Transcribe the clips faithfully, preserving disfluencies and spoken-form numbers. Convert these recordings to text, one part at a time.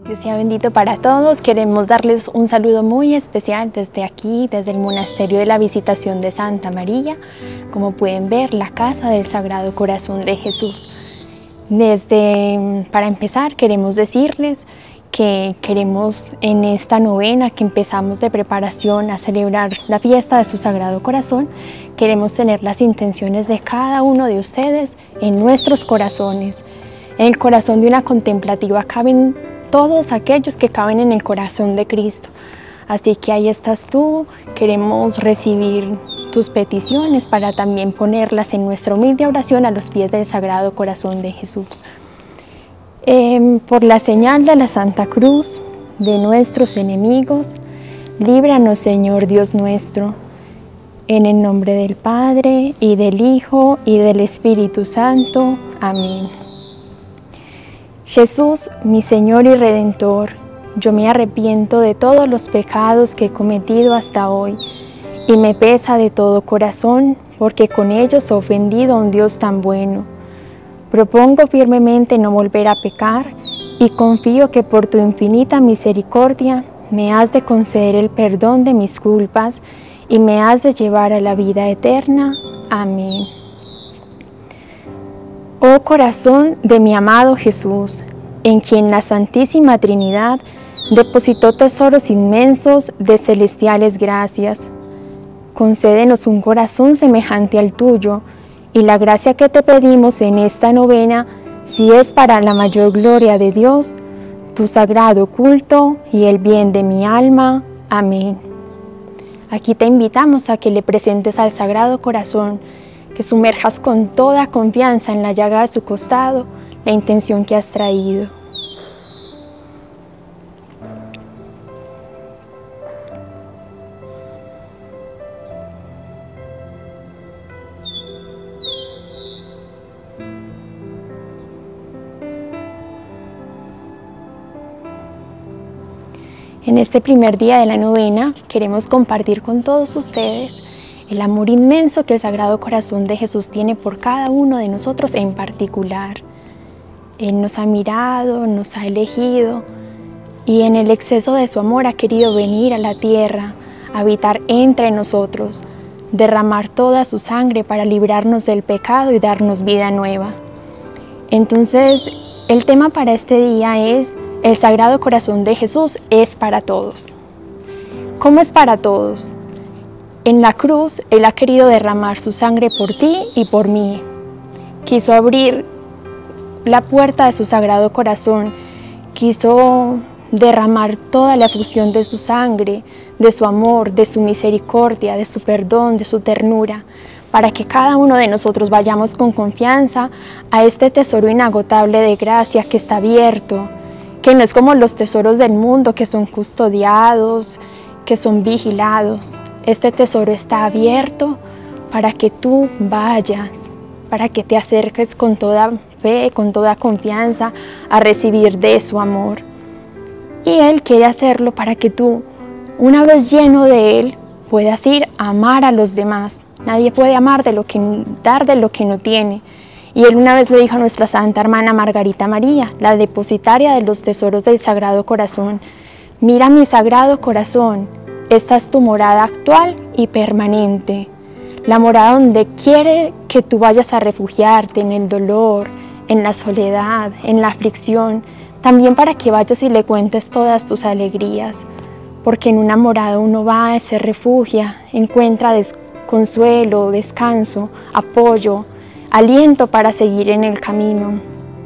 Dios sea bendito para todos. Queremos darles un saludo muy especial desde aquí, desde el Monasterio de la Visitación de Santa María. Como pueden ver, la Casa del Sagrado Corazón de Jesús. Desde, para empezar, queremos decirles que queremos en esta novena que empezamos de preparación a celebrar la fiesta de su Sagrado Corazón, queremos tener las intenciones de cada uno de ustedes en nuestros corazones. En el corazón de una contemplativa caben todos aquellos que caben en el corazón de Cristo. Así que ahí estás tú, queremos recibir tus peticiones para también ponerlas en nuestra humilde oración a los pies del Sagrado Corazón de Jesús. Eh, por la señal de la Santa Cruz de nuestros enemigos, líbranos, Señor Dios nuestro, en el nombre del Padre, y del Hijo, y del Espíritu Santo. Amén. Jesús, mi Señor y Redentor, yo me arrepiento de todos los pecados que he cometido hasta hoy, y me pesa de todo corazón, porque con ellos he ofendido a un Dios tan bueno. Propongo firmemente no volver a pecar, y confío que por tu infinita misericordia me has de conceder el perdón de mis culpas, y me has de llevar a la vida eterna. Amén. Oh corazón de mi amado Jesús, en quien la Santísima Trinidad depositó tesoros inmensos de celestiales gracias, concédenos un corazón semejante al tuyo, y la gracia que te pedimos en esta novena, si es para la mayor gloria de Dios, tu sagrado culto y el bien de mi alma. Amén. Aquí te invitamos a que le presentes al Sagrado Corazón, que sumerjas con toda confianza en la llaga de su costado la intención que has traído. En este primer día de la novena queremos compartir con todos ustedes el amor inmenso que el Sagrado Corazón de Jesús tiene por cada uno de nosotros en particular. Él nos ha mirado, nos ha elegido, y en el exceso de su amor ha querido venir a la tierra, habitar entre nosotros, derramar toda su sangre para librarnos del pecado y darnos vida nueva. Entonces, el tema para este día es: el Sagrado Corazón de Jesús es para todos. ¿Cómo es para todos? En la cruz, Él ha querido derramar su sangre por ti y por mí. Quiso abrir la puerta de su Sagrado Corazón, quiso derramar toda la efusión de su sangre, de su amor, de su misericordia, de su perdón, de su ternura, para que cada uno de nosotros vayamos con confianza a este tesoro inagotable de gracia que está abierto, que no es como los tesoros del mundo que son custodiados, que son vigilados. Este tesoro está abierto para que tú vayas, para que te acerques con toda fe, con toda confianza a recibir de su amor. Y Él quiere hacerlo para que tú, una vez lleno de Él, puedas ir a amar a los demás. Nadie puede amar de lo que, dar de lo que no tiene. Y Él una vez le dijo a nuestra Santa Hermana Margarita María, la depositaria de los tesoros del Sagrado Corazón: mira mi Sagrado Corazón, esta es tu morada actual y permanente, la morada donde quiere que tú vayas a refugiarte en el dolor, en la soledad, en la aflicción, también para que vayas y le cuentes todas tus alegrías, porque en una morada uno va, se refugia, encuentra consuelo, descanso, apoyo, aliento para seguir en el camino.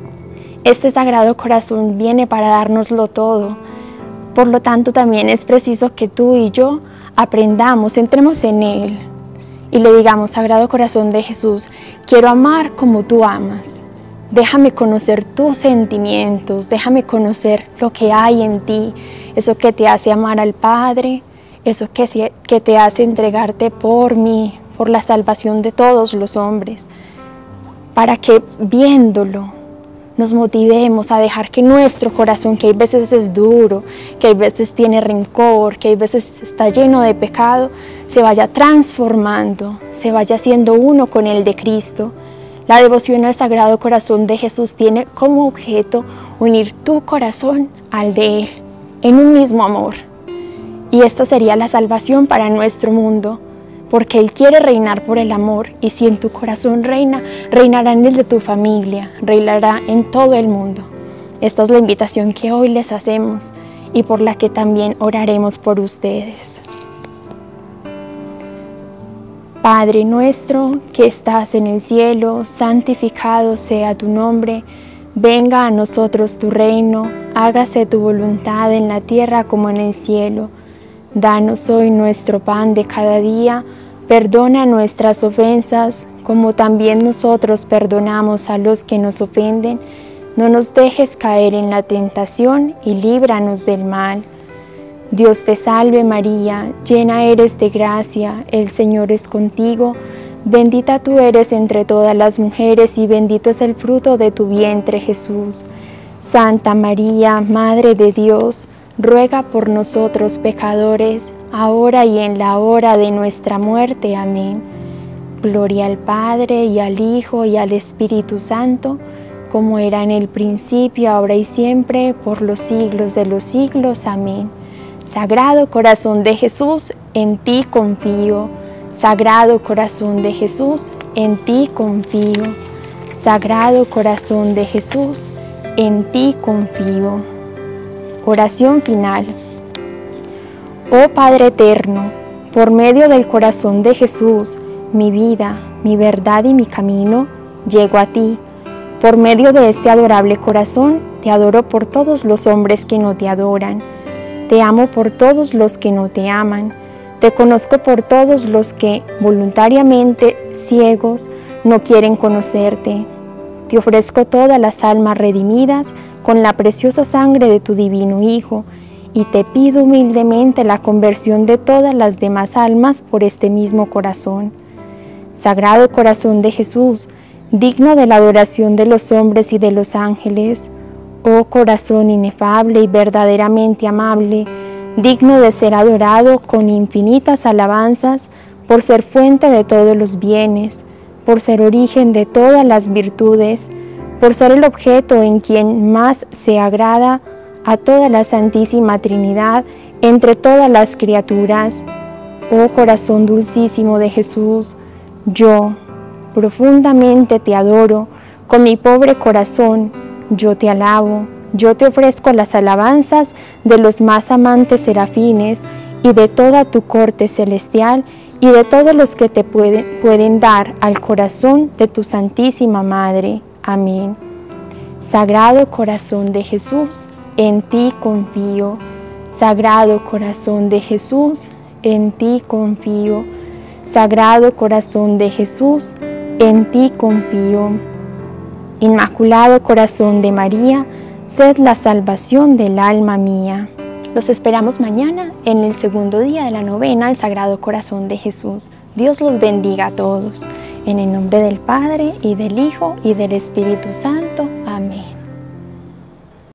Este Sagrado Corazón viene para dárnoslo todo. Por lo tanto, también es preciso que tú y yo aprendamos, entremos en Él y le digamos: Sagrado Corazón de Jesús, quiero amar como tú amas. Déjame conocer tus sentimientos, déjame conocer lo que hay en ti, eso que te hace amar al Padre, eso que, que te hace entregarte por mí, por la salvación de todos los hombres, para que viéndolo nos motivemos a dejar que nuestro corazón, que hay veces es duro, que hay veces tiene rencor, que hay veces está lleno de pecado, se vaya transformando, se vaya haciendo uno con el de Cristo. La devoción al Sagrado Corazón de Jesús tiene como objeto unir tu corazón al de Él, en un mismo amor. Y esta sería la salvación para nuestro mundo, porque Él quiere reinar por el amor, y si en tu corazón reina, reinará en el de tu familia, reinará en todo el mundo. Esta es la invitación que hoy les hacemos y por la que también oraremos por ustedes. Padre nuestro que estás en el cielo, santificado sea tu nombre. Venga a nosotros tu reino, hágase tu voluntad en la tierra como en el cielo. Danos hoy nuestro pan de cada día, perdona nuestras ofensas, como también nosotros perdonamos a los que nos ofenden. No nos dejes caer en la tentación y líbranos del mal. Dios te salve María, llena eres de gracia, el Señor es contigo. Bendita tú eres entre todas las mujeres y bendito es el fruto de tu vientre Jesús. Santa María, Madre de Dios, ruega por nosotros pecadores, ahora y en la hora de nuestra muerte. Amén. Gloria al Padre, y al Hijo, y al Espíritu Santo, como era en el principio, ahora y siempre, por los siglos de los siglos. Amén. Sagrado Corazón de Jesús, en ti confío. Sagrado Corazón de Jesús, en ti confío. Sagrado Corazón de Jesús, en ti confío. Oración final. Oh Padre eterno, por medio del corazón de Jesús, mi vida, mi verdad y mi camino, llego a ti. Por medio de este adorable corazón, te adoro por todos los hombres que no te adoran. Te amo por todos los que no te aman. Te conozco por todos los que, voluntariamente ciegos, no quieren conocerte. Te ofrezco todas las almas redimidas con la preciosa sangre de tu divino Hijo, y te pido humildemente la conversión de todas las demás almas por este mismo corazón. Sagrado Corazón de Jesús, digno de la adoración de los hombres y de los ángeles, oh corazón inefable y verdaderamente amable, digno de ser adorado con infinitas alabanzas, por ser fuente de todos los bienes, por ser origen de todas las virtudes, por ser el objeto en quien más se agrada a toda la Santísima Trinidad entre todas las criaturas. Oh corazón dulcísimo de Jesús, yo profundamente te adoro, con mi pobre corazón yo te alabo, yo te ofrezco las alabanzas de los más amantes serafines y de toda tu corte celestial y de todos los que te pueden, pueden dar al corazón de tu Santísima Madre. Amén. Sagrado Corazón de Jesús, en ti confío. Sagrado Corazón de Jesús, en ti confío. Sagrado Corazón de Jesús, en ti confío. Inmaculado Corazón de María, sed la salvación del alma mía. Los esperamos mañana en el segundo día de la novena al Sagrado Corazón de Jesús. Dios los bendiga a todos. En el nombre del Padre, y del Hijo, y del Espíritu Santo. Amén.